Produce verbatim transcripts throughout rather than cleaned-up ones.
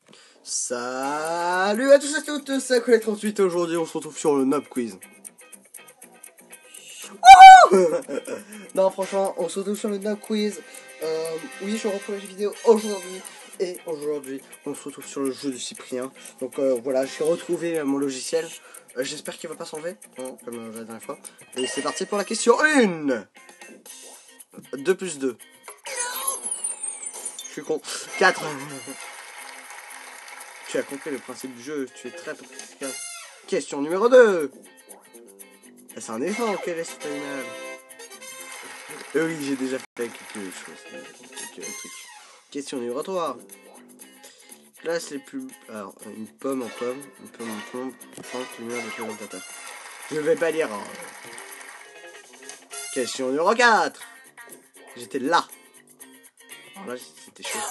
Salut à tous et à toutes, c'est Colette trente-huit. Aujourd'hui on se retrouve sur le Nob Quiz. Oh non, franchement, on se retrouve sur le Nob Quiz. Euh, oui, je reprends la vidéo aujourd'hui. Et aujourd'hui, on se retrouve sur le jeu de Cyprien. Donc euh, voilà, j'ai retrouvé euh, mon logiciel. Euh, J'espère qu'il va pas s'enlever, hein, comme euh, la dernière fois. Et c'est parti pour la question un. deux plus deux. Je suis con. quatre. Tu as compris le principe du jeu, tu es très efficace. Question numéro deux. C'est un éléphant, quel est cet animal? Euh, oui, j'ai déjà fait quelque chose. Quelques trucs. Question numéro trois. Classe les plus... Alors, une pomme en pomme, une pomme en pomme, trente lumières de présentateur. Je vais pas lire. Hein. Question numéro quatre. J'étais là. Alors là, c'était chaud.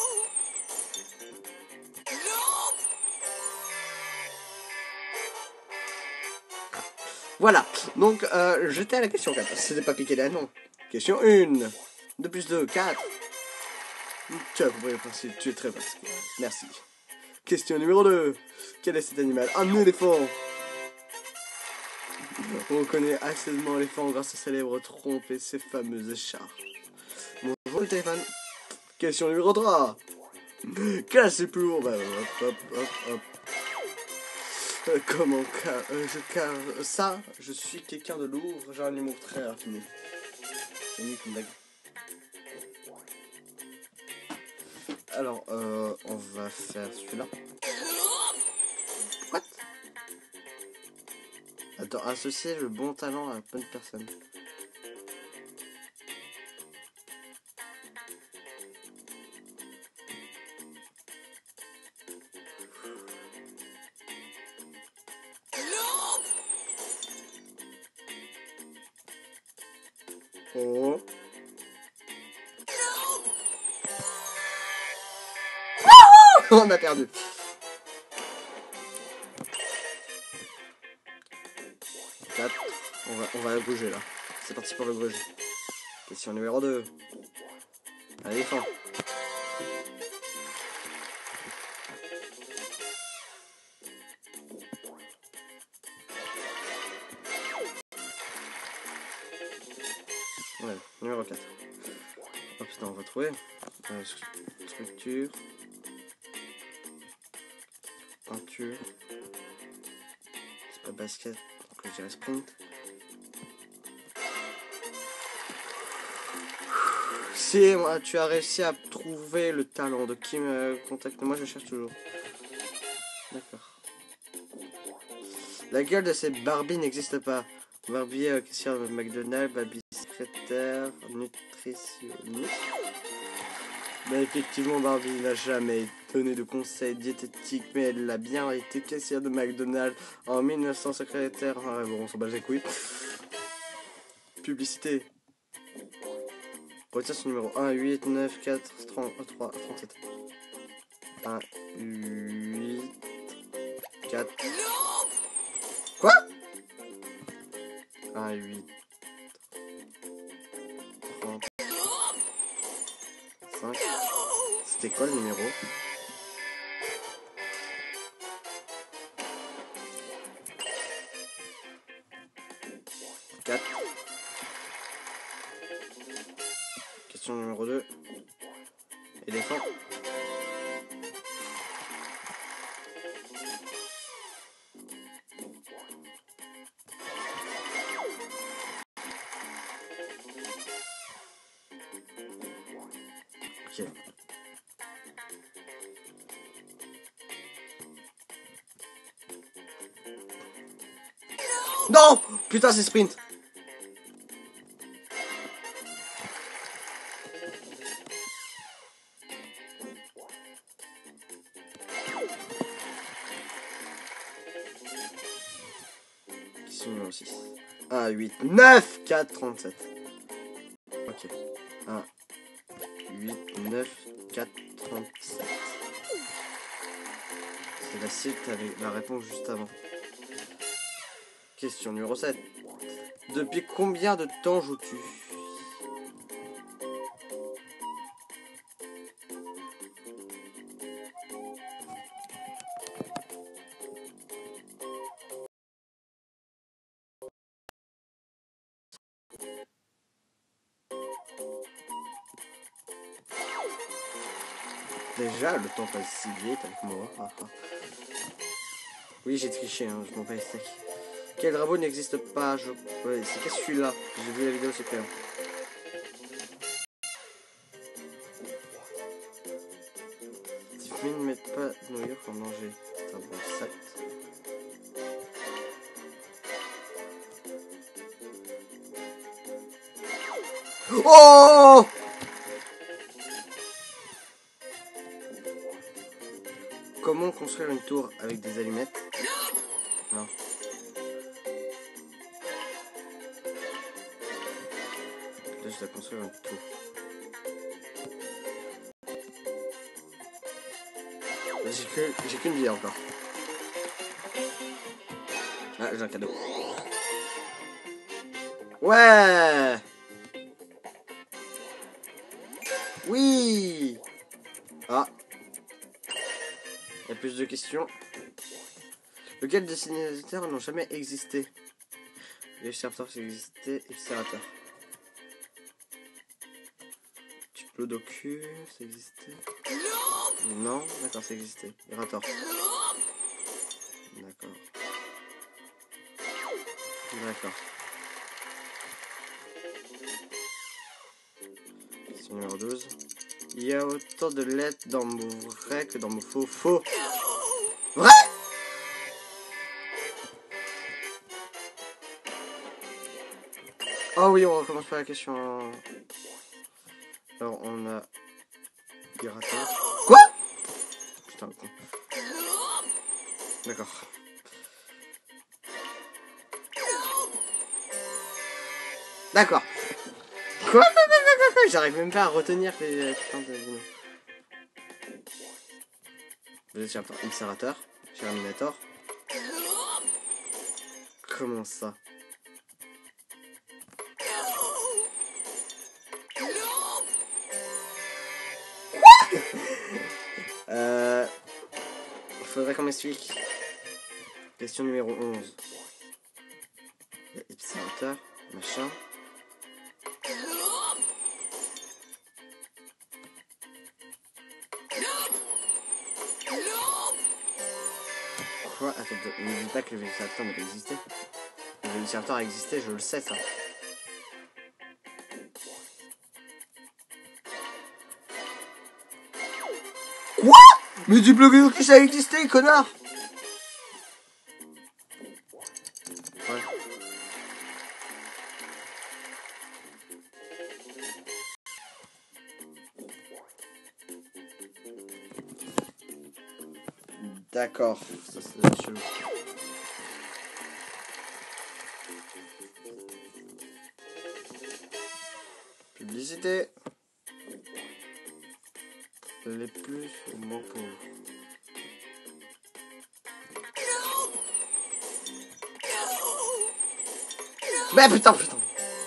Voilà, donc euh, j'étais à la question quatre. C'était pas piqué là, non. Question un. deux plus deux, quatre. Tu as compris le principe, tu es très facile. Merci. Question numéro deux. Quel est cet animal? Un éléphant. On connaît aisément l'éléphant grâce à sa célèbre trompe et ses fameuses écharpes. Bonjour le téléphone. Question numéro trois. Quel est le plus lourd? Bah, hop, hop, hop, hop. Euh, comment car, euh, je, car ça, je suis quelqu'un de lourd, j'ai un humour très raffiné. C'est une blague. Alors, euh, on va faire celui-là. What? Attends, associer le bon talent à la bonne personne. Oh. On a perdu. quatre. On va, on va bouger là. C'est parti pour le gruge. Question numéro deux. Un éléphant. Ouais, numéro quatre. Oh putain, on va trouver. Euh, structure. Peinture. C'est pas basket, donc je dirais sprint. Si moi, tu as réussi à trouver le talent de qui me contacte, moi je cherche toujours. D'accord. La gueule de ces Barbie n'existe pas. Barbie euh, caissière de McDonald's, Barbie secrétaire, nutritionniste. Mais effectivement, Barbie n'a jamais donné de conseils diététiques, mais elle a bien été caissière de McDonald's en mille neuf cents secrétaire. Ah, bon, on s'en bat les couilles. Publicité. Retiens ce numéro un, huit, neuf, quatre, trente, trois, trente-sept. un, huit, quatre. Quoi? un, huit, trente, cinq. C'était quoi le numéro? quatre. Question numéro deux. Éléphant. Ok. Non! Putain, c'est sprint! Question numéro six. un, huit, neuf, quatre, trente-sept. Ok. un, huit, neuf, quatre, trente-sept. C'est facile, t'avais la réponse juste avant. Question numéro sept. Depuis combien de temps joues-tu? Déjà, le temps passe si vite avec moi. Ah, ah. Oui, j'ai triché, hein, je m'en bats les steaks. Quel rabot n'existe pas? Je... Ouais, c'est qu'est-ce que celui-là? J'ai vu la vidéo, c'est clair. Tiffany ne met pas New York en danger. C'est un bon sac. Oh! Comment construire une tour avec des allumettes? Non. Là, je dois construire une tour. J'ai que... j'ai qu'une vie encore. Ah, j'ai un cadeau. Ouais! Oui! Ah. Il y a plus de questions. Lequel des dessinateurs n'ont jamais existé? Les chercheurs qui existaient, Ipsérateur. Diplodocus, ça existait? Non, d'accord, ça existait. Irator. D'accord. D'accord. Question numéro douze. Il y a autant de lettres dans mon vrai que dans mon faux. Faux. Vrai? Oh oui, on recommence par la question. Alors, on a... Irator. Quoi? Putain, le con. D'accord. D'accord. Quoi? J'arrive même pas à retenir les putains de noms. Vous êtes chercheur Ipsérateur, Germinator. Comment ça? euh... Il faudrait qu'on m'explique. Question numéro onze. Il y a Ipsérateur, machin. Quoi? Attends, ne dis pas que le Vélociraptor n'a pas existé. Le Vélociraptor a existé, je le sais ça. Quoi? Mais du bloc que ça a existé, connard! Ouais. D'accord, ça c'est chelou. Publicité. Les plus ou moins pauvres. Mais putain, putain.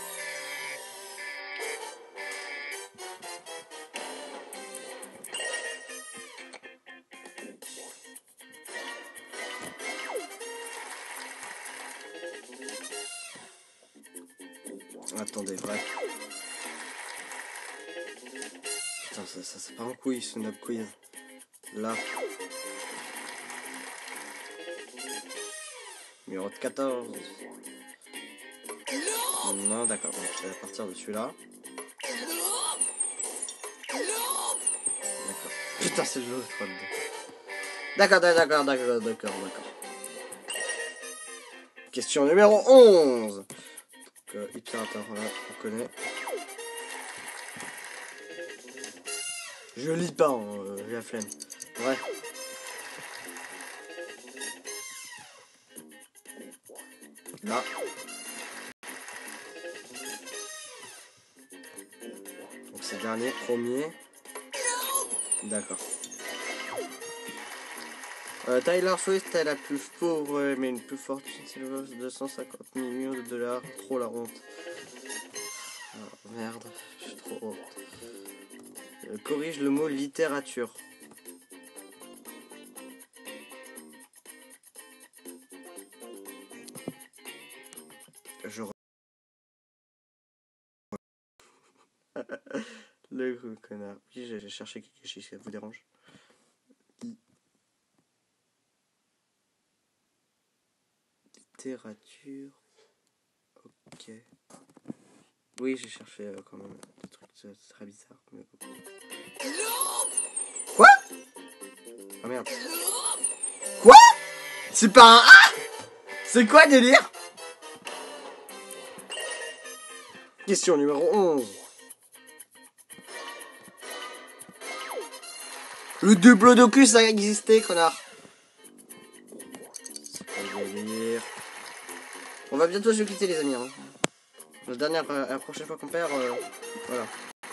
Attendez, vrai. Putain, ça, ça c'est pas un quiz, c'est une quiz. Là. Numéro quatorze. Non, d'accord, donc je vais partir de celui-là. D'accord. Putain, c'est le l'autre. D'accord, d'accord, d'accord, d'accord, d'accord, d'accord. Question numéro onze. Donc, euh, Ipsérator, là, on connaît. Je lis pas, hein, euh, j'ai la flemme. Ouais. Là. Donc c'est dernier, premier. D'accord. Euh, Tyler Swift est la plus pauvre, mais une plus forte de deux cent cinquante millions de dollars. Trop la honte. Oh, merde, je suis trop honte. Euh, corrige le mot littérature. Je le connard. Oui, j'ai cherché quelque chose, ça vous dérange? Littérature. Ok. Oui, j'ai cherché euh, quand même des trucs euh, très bizarres. Mais... Quoi? Ah merde. Quoi? C'est pas un A? C'est quoi délire? Question numéro onze. Le diplodocus a existé, connard. C'est pas le délire. On va bientôt se quitter, les amis. Hein. La dernière, euh, la prochaine fois qu'on perd, euh, voilà.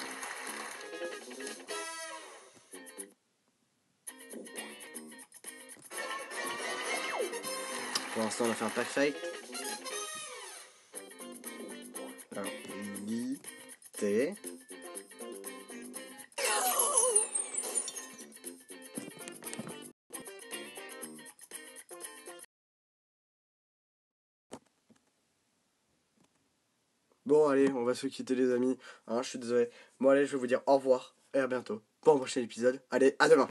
Pour l'instant, on a fait un pack fight. Alors, li, t. Bon, allez, on va se quitter, les amis. Hein, je suis désolé. Bon, allez, je vais vous dire au revoir et à bientôt pour un prochain épisode. Allez, à demain.